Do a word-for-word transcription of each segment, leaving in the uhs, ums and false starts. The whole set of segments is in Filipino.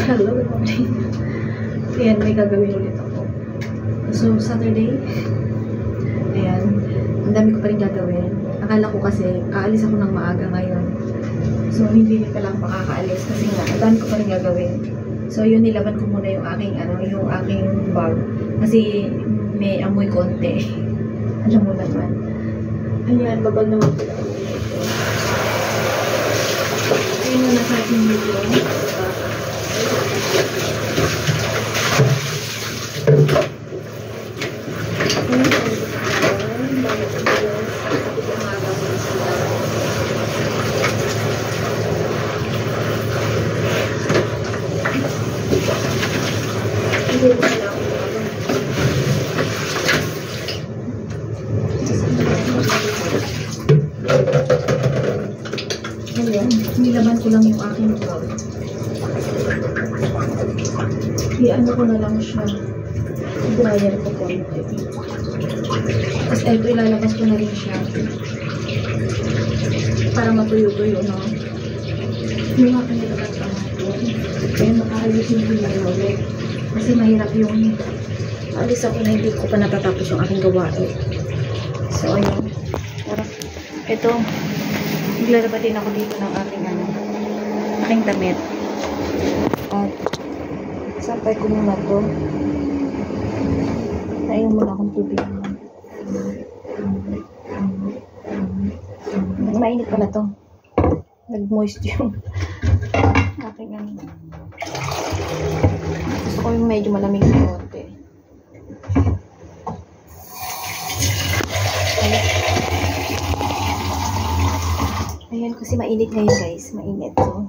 Hello, good morning. Ayan, may gagawin ulit ako. So, Saturday, ayan, ang dami ko pa rin gagawin. Akala ko kasi, aalis ako ng maaga ngayon. So, hindi pa lang makakaalis kasi nga, ang dami ko pa rin gagawin. So, yun, nilaban ko muna yung aking, ano, yung aking bag. Kasi, may amoy konti. Alam mo naman. Ayan, babag naman ko lang. Ayun na nasa aking video. Ayan, nilaban ko lang yung aking bag. I-ano ko na lang siya. I-dryer ko konti. Tapos ito, ilalabas ko na rin siya. Para matuyo-tuyo, no? Yung aking nilabas ka natin. Kaya makaayusin ko na ulit. Kasi mahirap yung alis ako na hindi ko pa natatapos yung aking gawain. So, ayun. Pero, ito, naglalaba din ako dito ng aking, ano, aking damit. At, sampay ko muna to. Nainom muna akong tubig. Mainit pala to. Nag-moist yung aking, ano. Gusto ko yung medyo malamig na konti. Ayan, kasi mainit ngayon guys. Mainit to.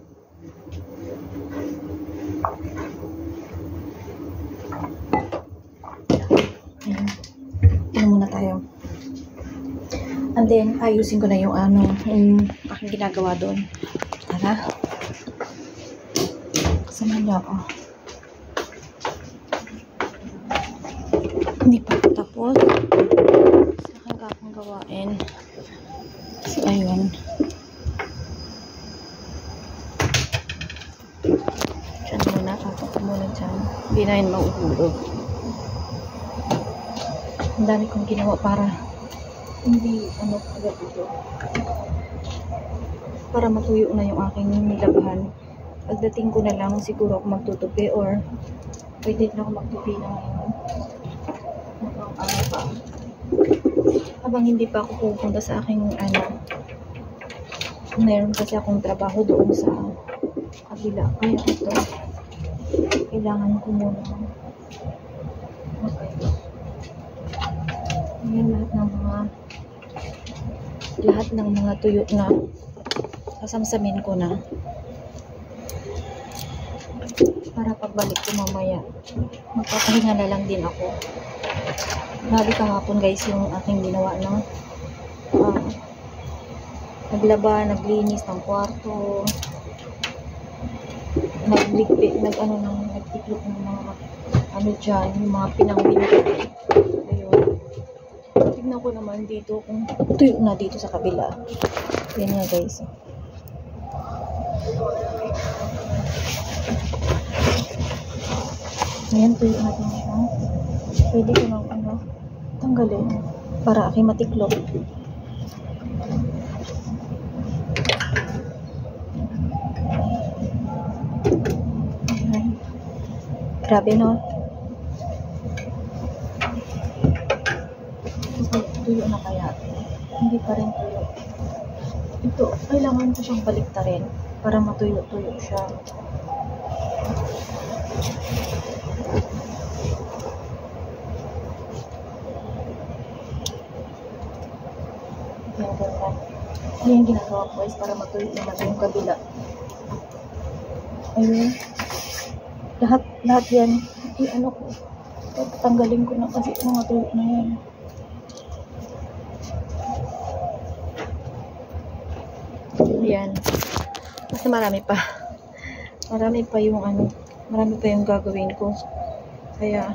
Ayan. Ano muna tayo. And then, ayusin ko na yung ano, yung aking ginagawa doon. Tara. Samahan niyo ako. Hindi pa ako tapos. Sa aking akong gawain. So, ayun. Diyan muna. Kapag muna dyan. Hindi na yun mauhulog. Ang dami kong ginawa para hindi, ano, agad ito. Para matuyo na yung aking nilabahan. Pagdating ko na lang, siguro ako magtutupi or pwede na ako magtupi na ngayon. Ano pa. Habang hindi pa ako pupunta sa aking, ano, mayroon kasi akong trabaho doon sa kabila. Kaya ito, kailangan ko muna. Okay. Ngayon lahat ng mga lahat ng mga tuyo na kasamsamin ko na para pagbalik ko mamaya magpapahinga na lang din ako. Grabe kahapon guys yung aking ginawa, no? Uh, naglaba, naglinis ng kwarto, nagligpit, nag ano nang nagtiklop ng mga ano dyan, yung mga pinangbin. Ayun. Tignan ko naman dito kung tuyo na dito sa kabila. Yan nga guys. Ayan, tuyo natin siya. Pwede ko lang ano, tanggalin para aking matiklop. Ayan. Grabe, no? Tuyo na kaya. Hindi pa rin tuyo. Ito, kailangan ko siyang baliktarin para matuyo-tuyo siya. Yan, ganyan. Yan yung ginagawa ko is para matuyo naman yung kabila. Ayun. Lahat, lahat yan. I-ano ko. Tanggalin ko na kasi mga tuyo na yan. Yan. Mas marami pa. Marami pa yung ano. Marami pa yung gagawin ko. Kaya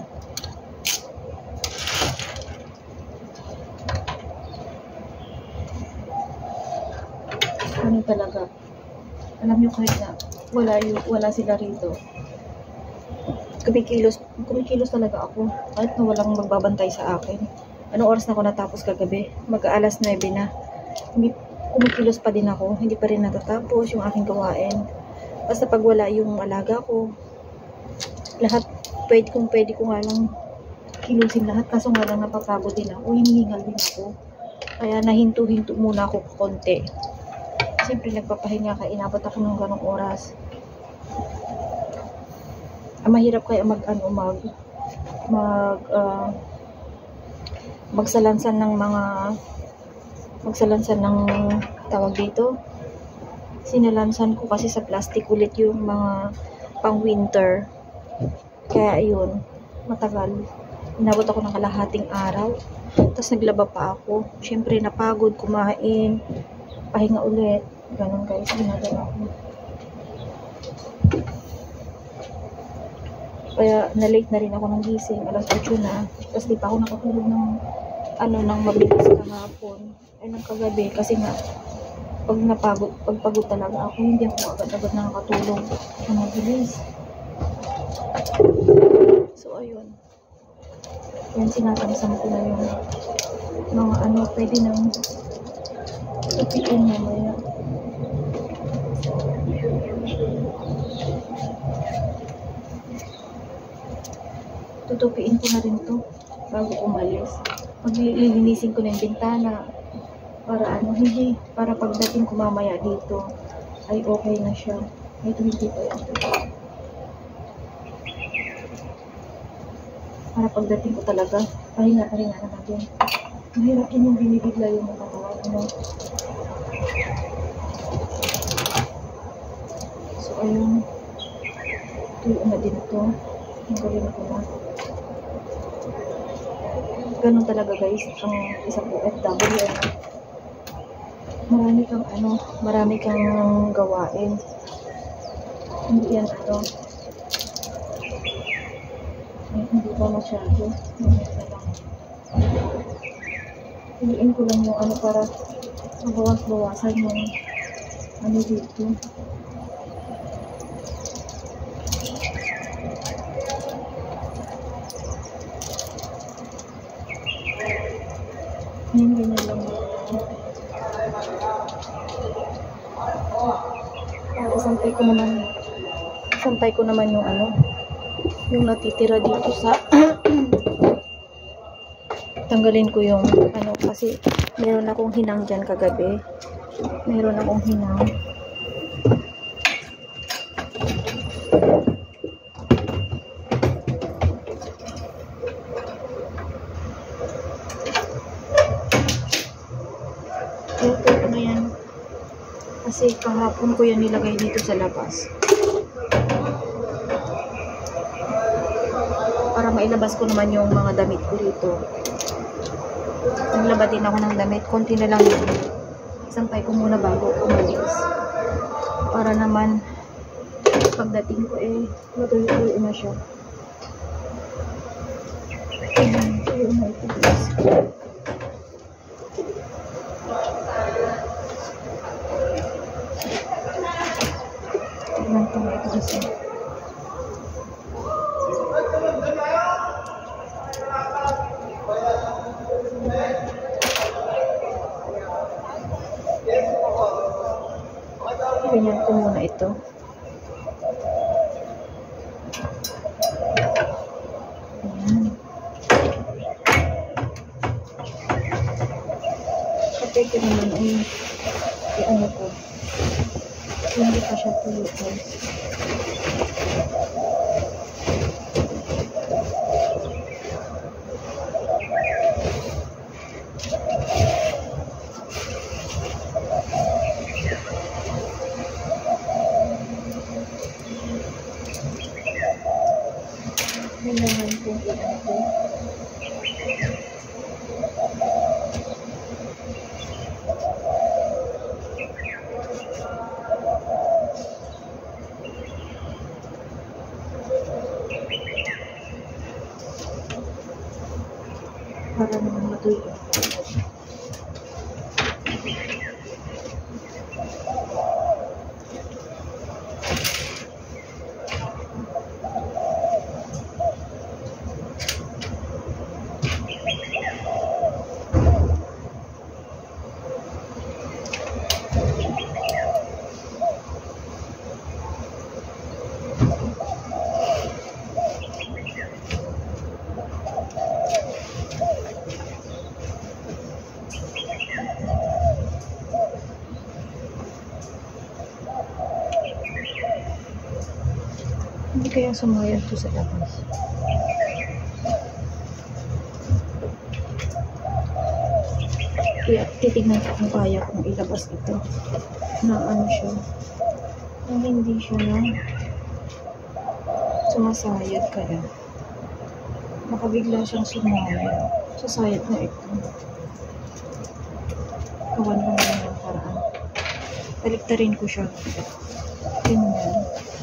ano talaga. Alam nyo kahit na wala, yung, wala sila rito. Kumikilos, kumikilos talaga ako. Kahit na walang magbabantay sa akin. Anong oras na ako natapos kagabi? Mag-aalas nuwebe na. Kumikilos pa din ako. Hindi pa rin natatapos yung aking gawain. Basta pag wala yung alaga ko, lahat, pwede kung pwede ko nga lang kilusin lahat. Kaso nga lang napapagod din ako. Hinihingal din ako. Kaya nahinto-hinto muna ako konti. Siyempre nagpapahinga ka. Inabot ako ng ganong oras. Ah, mahirap kaya mag ano mag mag uh, magsalansan ng mga magsalansan ng tawag dito. Sinalansan ko kasi sa plastic ulit yung mga pang winter. Kaya ayun, matagal. Inabot ako ng kalahating araw. Tapos naglaba pa ako. Siyempre napagod, kumain, pahinga ulit. Ganon guys, ginagawa ko. Kaya na-late na rin ako ng gising. Alas otso na. Tapos di pa ako nakatulog ng ano, ng mabilis kahapon. Ay, ng kagabi. Kasi nga, pag napagod, pag pagod talaga ako, hindi ako agad-agad nakakatulog ng mabilis. So, ayun. Yan, sinatamsam ko na yung mga ano, pwede nang tupiin mamaya. Tutupiin ko na rin to bago umalis. Maglilinisin ko na yung bintana para ano, hindi, para pagdating ko mamaya dito ay okay na siya. Ito hindi pa yan. Para pagdating ko talaga, pahinga-pahinga naman din. Mahirap din yung binibigla yung katawan mo. So, ayun. Tuloy na din ito. Ang gawin ko na. Ganun talaga guys, ang isang O F W. Marami kang ano, marami kang gawain. Hindi yan ano. Hindi pa masyado. Piliin ko lang yung ano para mabawas-bawasan yung ano dito. Yan, ganyan lang. Para sampay ko naman sampay ko naman yung ano yung natitira dito sa tanggalin ko yung ano kasi meron akong hinang dyan kagabi. Meron akong hinang. Ito ko na yan. Kasi kahapon ko yan nilagay dito sa labas. Para mailabas ko naman yung mga damit ko dito. Naglaba din ako ng damit. Konti na lang yun. Sampay ko muna bago umalis. Para naman pagdating ko eh matuloy-tuloy na siya. Ayan. Tuloy na ito guys. Ayan. Tuloy ito guys. Ganyan ko muna ito. Ayan. Kapag ko naman ay i-ano ko. Hindi pa siya tuloy guys. Kailangan kong i-ano ko. Para naman matuloy. Hindi kaya sumayad to sa labas. Kaya titignan ko kung kaya kung ilabas ito. Na ano siya. Na hindi siya na sumasayad kaya. Makabigla siyang sumayad. Sasayad na ito. Kawan ko na ng paraan. Baliktarin ko siya. Ganyan.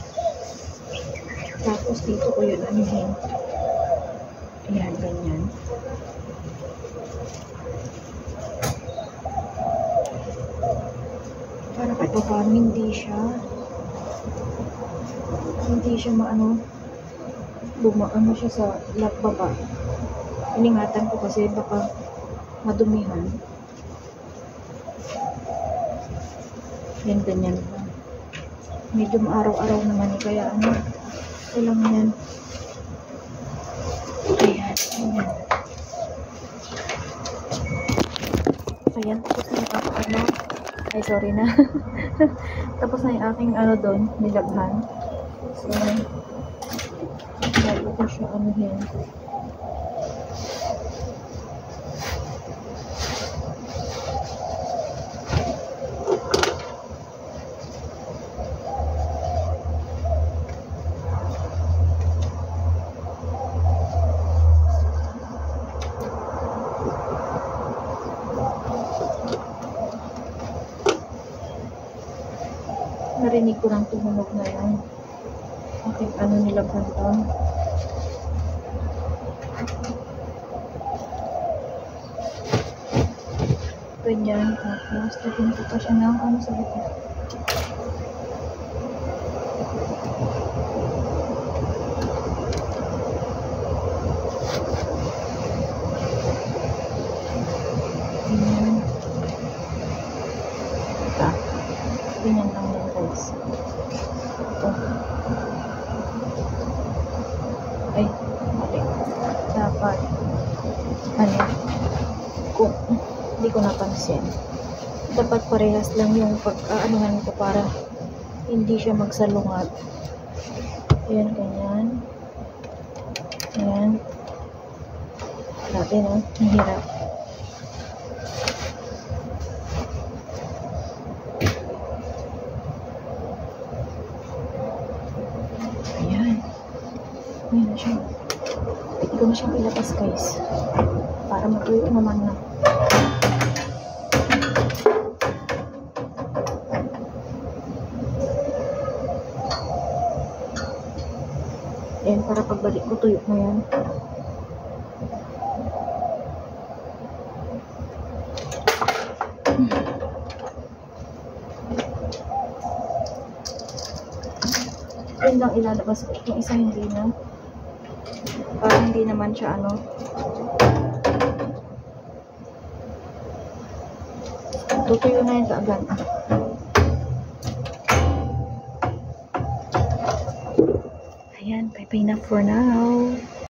Tapos dito ko yun anuhin. Ayan, ganyan. Para kahit pa paano hindi siya hindi siya maano bumaano siya sa lagbaba. Iningatan ko kasi baka madumihan. Yan, ganyan lang. Medyo araw-araw naman eh, kaya ano walang yan. Ayan, ayan. Ayan, tapos na yung aking ano. Ay, sorry na. Tapos na yung aking ano doon, nilabhan. So, bago ko siya anuhin. Narinig ko ng tumunog na yan. Aking ano nilabhan doon. Ganyan. Tapos, lagyan ko pa siya ng ano sa gitna. Ganyan. Ito. Ganyan lang yan, guys. Ito. Ay, mali. Dapat. Ano? Kung hindi ko napansin. Dapat parehas lang yung pag-aanuhan ko para hindi siya magsalungat. Ayan, ganyan. Ayan. Grabe, no? Mahirap. Ayan. Ayan na siya. Pwede ko na siyang ilabas, guys. Para matuyo naman na. Ayan, para pagbalik ko, tuyo na yan. Yan lang ilalabas ko. Yung isa hindi na. Para hindi naman siya ano. Tutuyo na yan kaagad. Ayan, bye-bye na for now.